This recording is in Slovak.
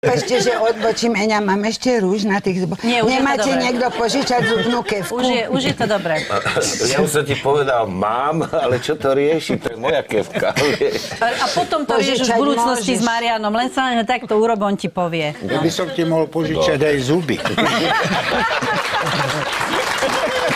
Ešte, že odbočím, Eňa, mám ešte rúž na tých zuboch. Nemáte niekto požičať zubnú kevku? Už je to dobré. Ja už som ti povedal, mám, ale čo to rieši? To je moja kevka. A potom to rieš v budúcnosti s Marianom. Len sa len takto urob, on ti povie. Ja by som ti mohol požičať aj zuby.